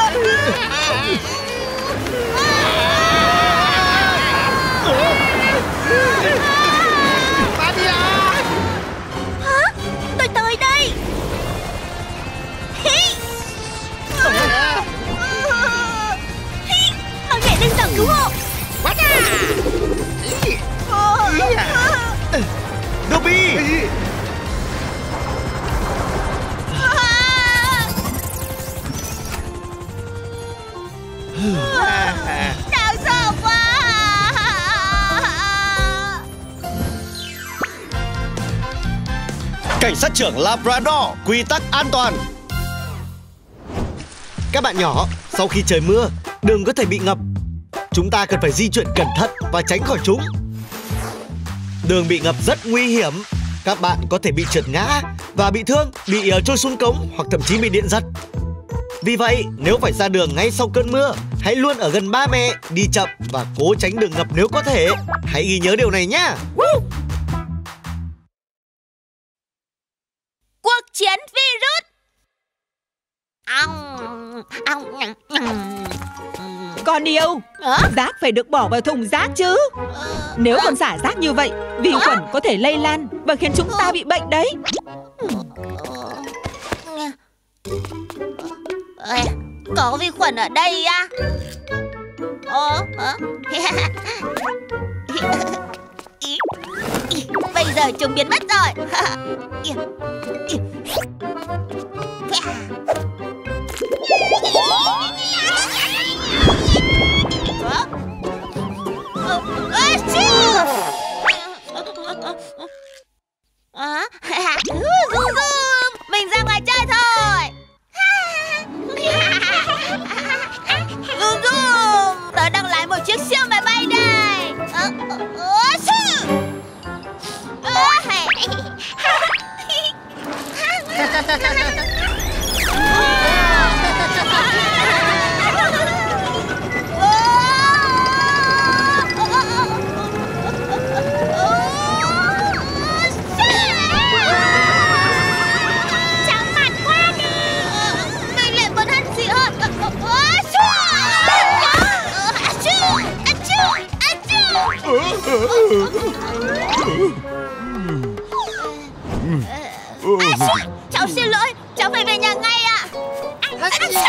Hả? Tôi tới đây. Mau nhảy lên tàu cứu hộ. Dobby! Đáng sợ quá. Cảnh sát trưởng Labrador, quy tắc an toàn. Các bạn nhỏ, sau khi trời mưa, đường có thể bị ngập. Chúng ta cần phải di chuyển cẩn thận và tránh khỏi chúng. Đường bị ngập rất nguy hiểm. Các bạn có thể bị trượt ngã và bị thương, bị trôi xuống cống hoặc thậm chí bị điện giật. Vì vậy, nếu phải ra đường ngay sau cơn mưa, hãy luôn ở gần ba mẹ, đi chậm và cố tránh đường ngập nếu có thể. Hãy ghi nhớ điều này nhé. Cuộc chiến virus. Con yêu, rác phải được bỏ vào thùng rác chứ. Nếu còn xả rác như vậy, vi khuẩn có thể lây lan và khiến chúng ta bị bệnh đấy. Có vi khuẩn ở đây à? Bây giờ chúng biến mất rồi. Mình ra ngoài chơi thôi. Tớ đang lái một chiếc siêu máy bay đây.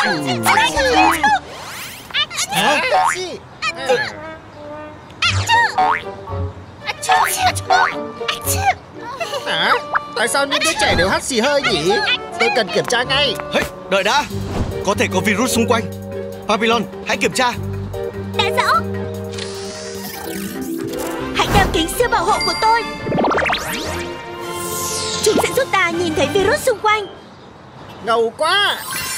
Hả? Tại sao những đứa trẻ đều hắt xì hơi nhỉ? Tôi cần kiểm tra ngay. Hey, đợi đã. Có thể có virus xung quanh. Papillon, hãy kiểm tra. Đã rõ. Hãy đeo kính siêu bảo hộ của tôi. Chúng sẽ giúp ta nhìn thấy virus xung quanh. Ngầu quá.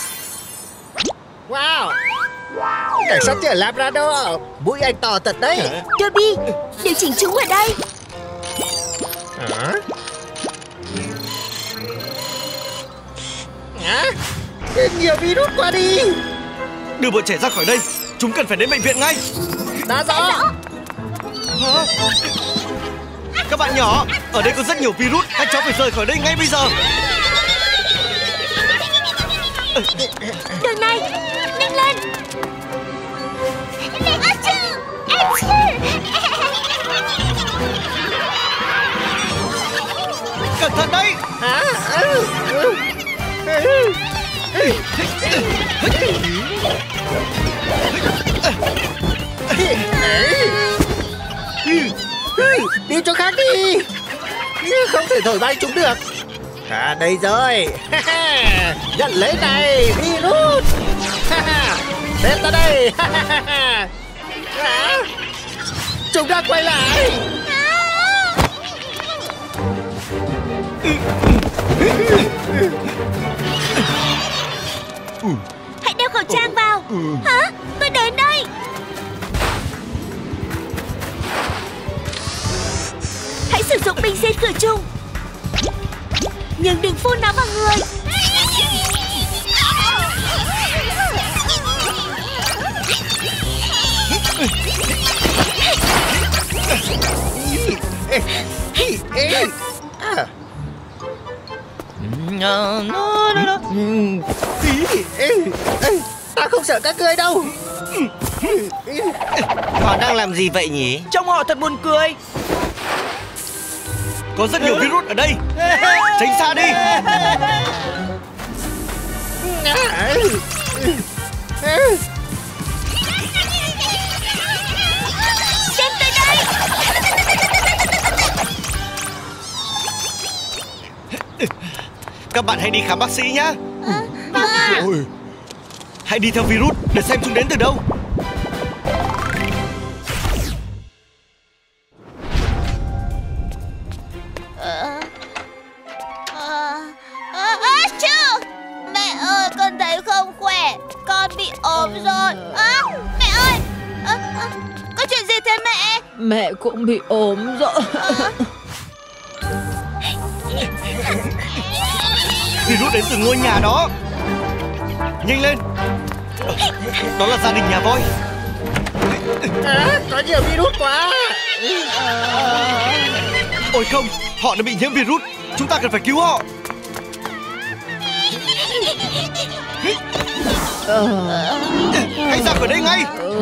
Wow. Cảnh sát trưởng Labrador. Mũi anh to thật đấy. Dobby, điều chỉnh chúng ở đây. Hả? Hả? Nhiều virus quá đi. Đưa bọn trẻ ra khỏi đây. Chúng cần phải đến bệnh viện ngay. Đã rõ. Hả? Các bạn nhỏ, ở đây có rất nhiều virus. Các cháu phải rời khỏi đây ngay bây giờ. Đường này, nhanh lên. Cẩn thận đấy. Hả? Đi chỗ khác đi. Không thể thổi bay chúng được. À đây rồi. Nhận lấy này virus. Đến ta đây. Chúng đã quay lại. Hãy đeo khẩu trang vào. Hả? Tôi đến đây. Hãy sử dụng bình xịt khử trùng. Nhưng đừng phun nó vào người. Ta không sợ các ngươi đâu. Họ đang làm gì vậy nhỉ? Trông họ thật buồn cười. Có rất nhiều virus ở đây. Tránh xa đi. Xem tới đây. Các bạn hãy đi khám bác sĩ nhé. Hãy đi theo virus để xem chúng đến từ đâu. Mẹ ơi, con thấy không khỏe. Con bị ốm rồi. Mẹ ơi, có chuyện gì thế mẹ? Mẹ cũng bị ốm rồi. Virus đến từ ngôi nhà đó. Nhanh lên. Đó là gia đình nhà voi. Có nhiều virus quá. Ôi không, họ đã bị nhiễm virus. Chúng ta cần phải cứu họ. Hãy ra khỏi đây ngay.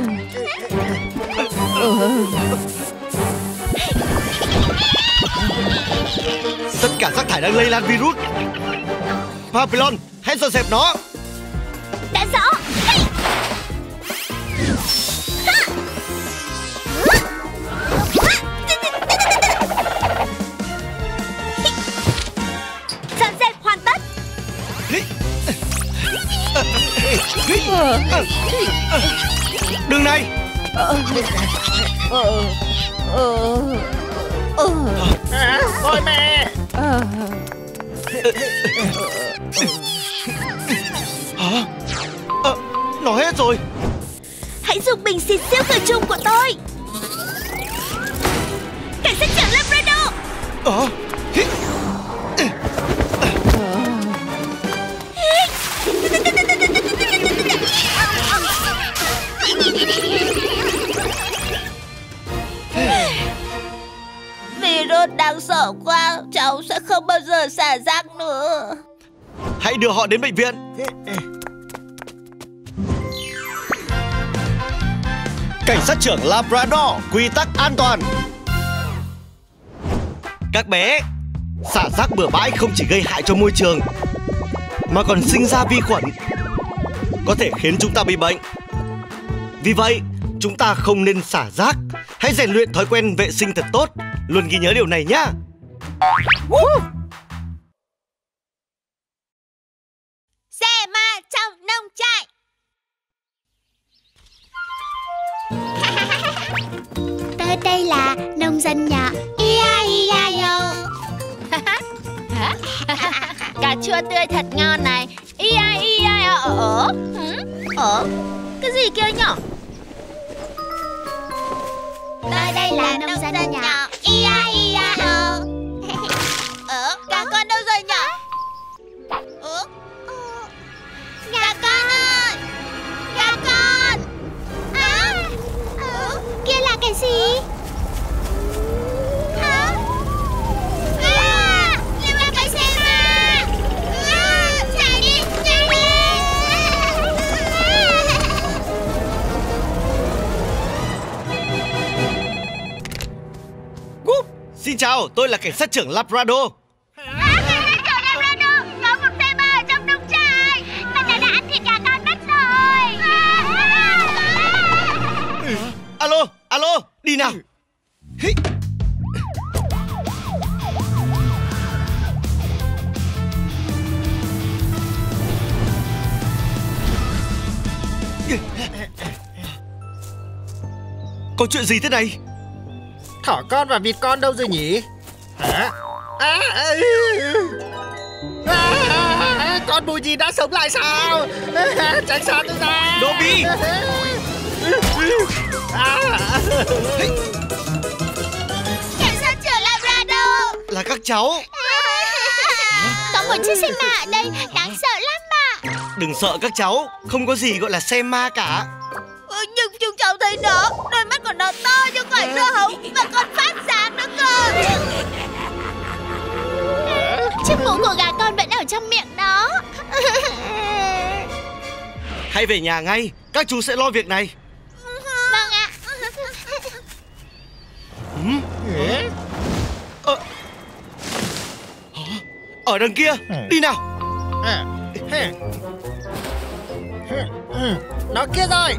Tất cả rác thải đang lây lan virus. Papillon, hãy dọn dẹp nó. Đã rõ. Dọn dẹp hoàn tất. Đường này. Ôi mẹ. Hả? Nó hết rồi. Hãy dùng bình xịt siêu khử trùng của tôi. Cảnh sát trưởng Labrador. Virus đáng sợ quá. Cháu sẽ không bao giờ xả rác nữa. Hãy đưa họ đến bệnh viện. Cảnh sát trưởng Labrador, quy tắc an toàn. Các bé, xả rác bừa bãi không chỉ gây hại cho môi trường mà còn sinh ra vi khuẩn. có thể khiến chúng ta bị bệnh. Vì vậy, chúng ta không nên xả rác. Hãy rèn luyện thói quen vệ sinh thật tốt. Luôn ghi nhớ điều này nhá. Xe ma trong nông trại. Tôi đây là nông dân nhỏ E-I-E-I-O. Cà chua tươi thật ngon này. E-I-E-I-O. Cái gì kia nhỏ? Tôi đây là nông dân nhỏ E-I-E-I-O. Gà con đâu rồi nhỉ? Gà con ơi! Gà con! Kia là cái gì? Là cái xe ma! Chạy đi! Chạy đi! Xin chào, tôi là cảnh sát trưởng Labrador. Có một xe ma ở trong nông trại. Bạn ta đã ăn thịt gà con mất rồi. Alo, alo, đi nào. Có chuyện gì thế này? Thỏ con và vịt con đâu rồi nhỉ? Hả? Con mùi gì đã sống lại sao? Tránh xa tôi ra. Dobby! Cảnh sát trưởng Labrador! Là các cháu. Có một chiếc xe ma ở đây, đáng sợ lắm mà. Đừng sợ các cháu, không có gì gọi là xe ma cả. Nhưng chúng cháu thấy nó, đôi mắt của nó to như quả dưa hấu và còn phát sáng nữa cơ. Chiếc mũ của gà con vẫn ở trong miệng nó. Hãy về nhà ngay, các chú sẽ lo việc này. Vâng ạ. Ở đằng kia, đi nào. Nó kia rồi.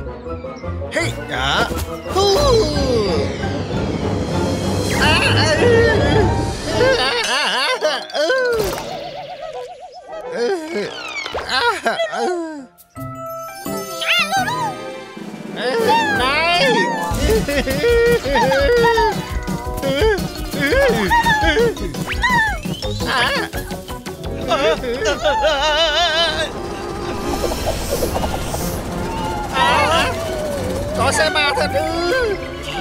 Này. Có xe ma thật ư?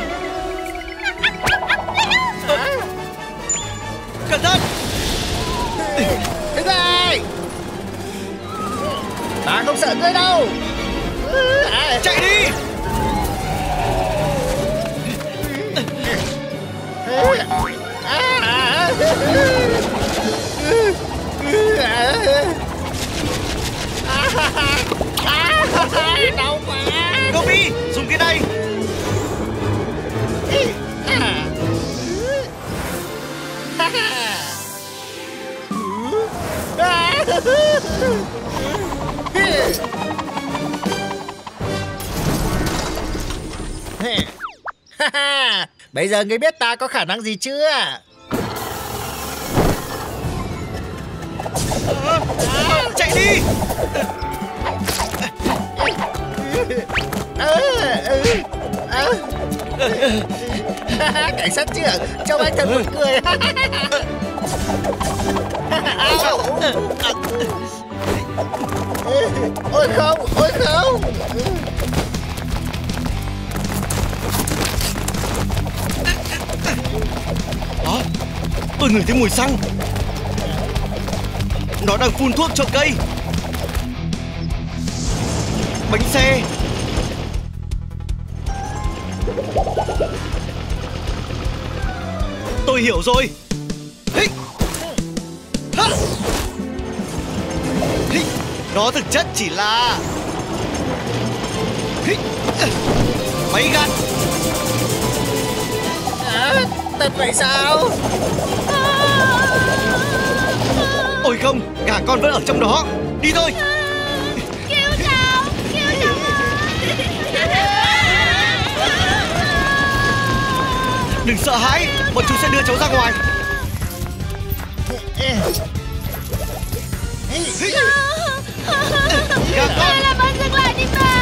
Cẩn thận! Thế này! Ta không sợ ngươi đâu! Chạy đi! Đau quá! Dobby, dùng cái này! Bây giờ ngươi biết ta có khả năng gì chưa? Chạy đi! Cảnh sát trưởng, trông anh thật buồn cười. Ôi không, ôi không. Đó, tôi ngửi thấy mùi xăng. Nó đang phun thuốc cho cây. Bánh xe. Tôi hiểu rồi. Nó thực chất chỉ là máy gặt. Thật vậy sao? Ôi không, gà con vẫn ở trong đó. Đi thôi. Cứu cháu! Đừng sợ hãi, bọn chúng sẽ đưa cháu ra ngoài. Làm ơn dừng lại đi mà.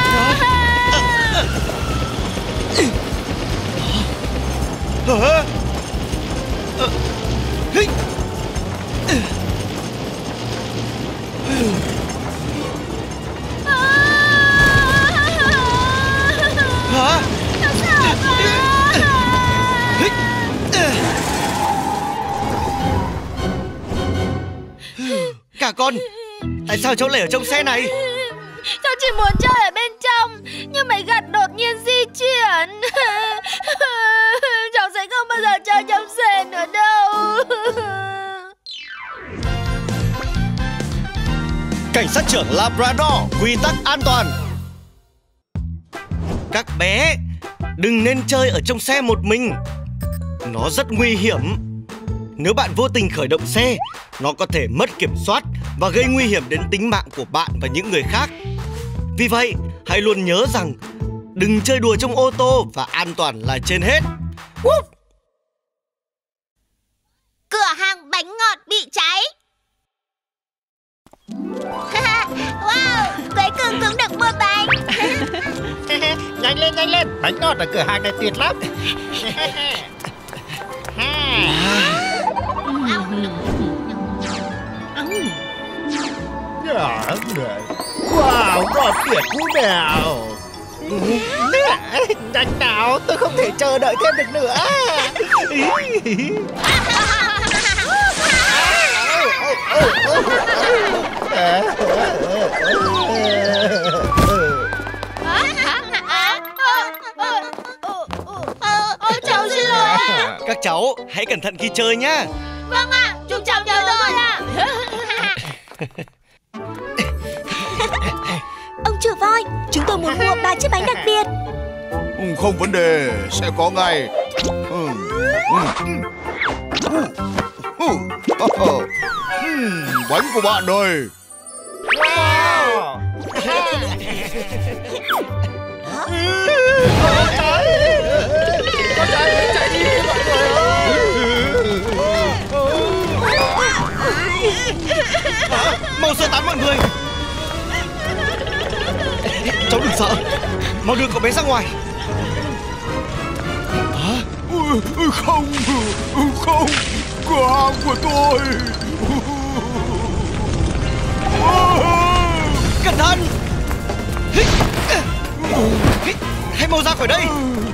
Cả con, tại sao cháu lại ở trong xe này? Cháu chỉ muốn chơi ở bên trong, nhưng máy gặt đột nhiên di chuyển. Cháu sẽ không bao giờ chơi trong xe nữa đâu. Cảnh sát trưởng Labrador, quy tắc an toàn. Các bé, đừng nên chơi ở trong xe một mình. Nó rất nguy hiểm. Nếu bạn vô tình khởi động xe, nó có thể mất kiểm soát và gây nguy hiểm đến tính mạng của bạn và những người khác. Vì vậy, hãy luôn nhớ rằng đừng chơi đùa trong ô tô và an toàn là trên hết. Cửa hàng bánh ngọt bị cháy. Wow, Quế Cưng cũng được mua bánh. Nhanh lên, bánh ngọt ở cửa hàng này tuyệt lắm. Wow, ngọt tuyệt cú mèo. Nhanh nào, tôi không thể chờ đợi thêm được nữa. Cháu xin lỗi. Các cháu hãy cẩn thận khi chơi nhá. Vâng ạ, chúng cháu nhớ rồi ạ. Ông chủ voi, chúng tôi muốn mua 3 chiếc bánh đặc biệt. Không vấn đề, sẽ có ngay. Bánh của bạn đây. Wow. Con chạy đi mọi người ơi. Mau sơ tán mọi người. Cháu đừng sợ, mau đưa cậu bé ra ngoài. Không, cửa hàng của tôi. Cẩn thận. Hãy mau ra khỏi đây.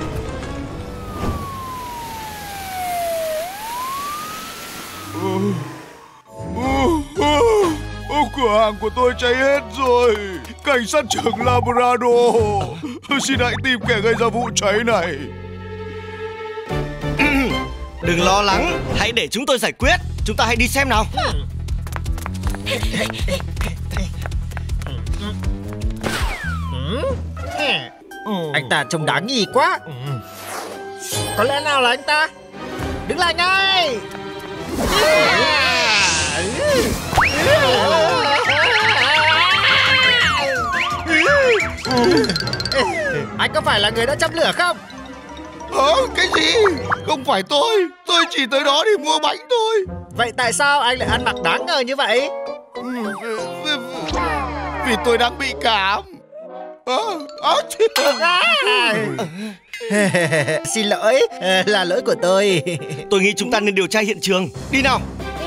Cửa hàng của tôi cháy hết rồi. Cảnh sát trưởng Labrador, xin hãy tìm kẻ gây ra vụ cháy này. Đừng lo lắng, hãy để chúng tôi giải quyết. Chúng ta hãy đi xem nào. Anh ta trông đáng nghi quá. Có lẽ nào là anh ta? Đứng lại ngay. Anh có phải là người đã châm lửa không? Cái gì? Không phải tôi chỉ tới đó để mua bánh thôi. Vậy tại sao anh lại ăn mặc đáng ngờ như vậy? Vì tôi đang bị cảm. Xin lỗi, là lỗi của tôi. Tôi nghĩ chúng ta nên điều tra hiện trường. Đi nào.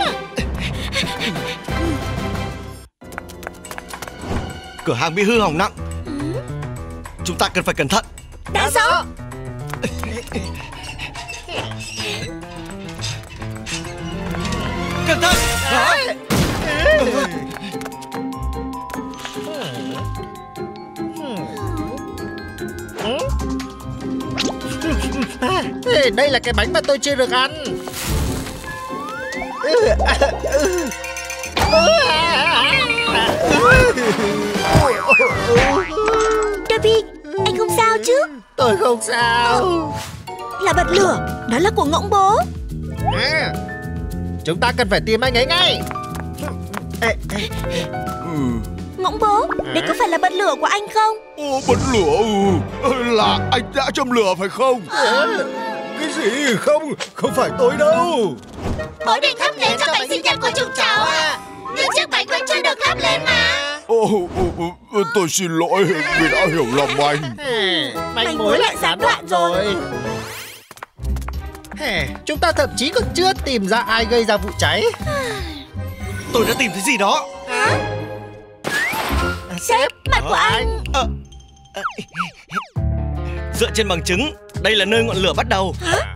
Cửa hàng bị hư hỏng nặng. Chúng ta cần phải cẩn thận. Đã rõ. Cẩn thận. Đây là cái bánh mà tôi chưa được ăn. Derby, anh không sao chứ? Tôi không sao. Là bật lửa, đó là của ngỗng bố. Chúng ta cần phải tìm anh ấy ngay. Ngỗng bố, đây có phải là bật lửa của anh không? Bật lửa. Là anh đã châm lửa phải không? Cái gì? Không phải tôi đâu. Bố định thắp nến cho bánh sinh nhật của chúng cháu à? Nhưng chiếc bánh vẫn chưa được thắp lên mà. Tôi xin lỗi vì đã hiểu lầm anh. Manh mối lại gián đoạn rồi. Chúng ta thậm chí còn chưa tìm ra ai gây ra vụ cháy. Tôi đã tìm thấy gì đó. Sếp, mặt của anh. Dựa trên bằng chứng, đây là nơi ngọn lửa bắt đầu.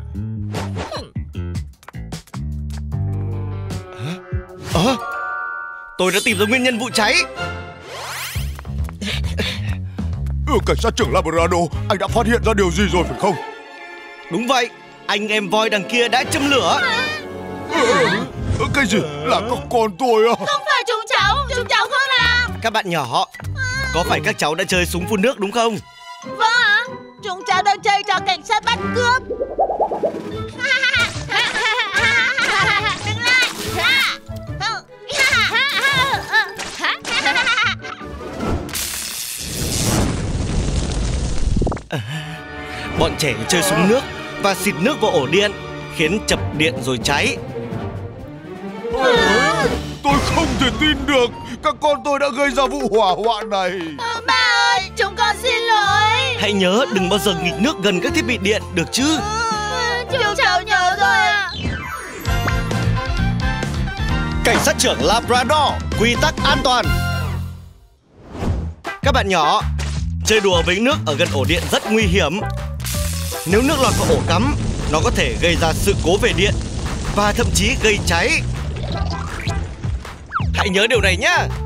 Tôi đã tìm ra nguyên nhân vụ cháy. Cảnh sát trưởng Labrador, anh đã phát hiện ra điều gì rồi phải không? Đúng vậy, anh em voi đằng kia đã châm lửa. Cái gì? Là các con tôi à? Không phải chúng cháu không làm. Các bạn nhỏ, có phải các cháu đã chơi súng phun nước đúng không? Vâng ạ. Chúng cháu đang chơi trò cảnh sát bắt cướp. Đừng lại. Bọn trẻ chơi súng nước và xịt nước vào ổ điện, khiến chập điện rồi cháy. Tôi không thể tin được các con tôi đã gây ra vụ hỏa hoạn này. Ba ơi, chúng con xin lỗi. Hãy nhớ đừng bao giờ nghịch nước gần các thiết bị điện, được chứ? Chúng cháu nhớ rồi ạ. Cảnh sát trưởng Labrador, quy tắc an toàn. Các bạn nhỏ, chơi đùa với nước ở gần ổ điện rất nguy hiểm. Nếu nước lọt vào ổ cắm, nó có thể gây ra sự cố về điện và thậm chí gây cháy. Hãy nhớ điều này nhé.